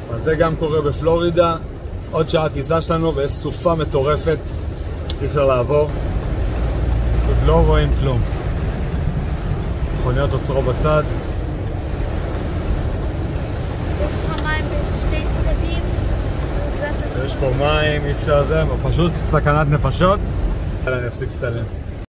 אז זה גם קורה בפלורידה. עוד שעה טיסה שלנו ויש סופה מטורפת, אי אפשר לעבור, עוד לא רואים כלום. מכוניות עוצרו בצד. יש לך מים בשני צדדים? יש פה מים, אי אפשר זה, פשוט סכנת נפשות. אני אפסיק לצלם.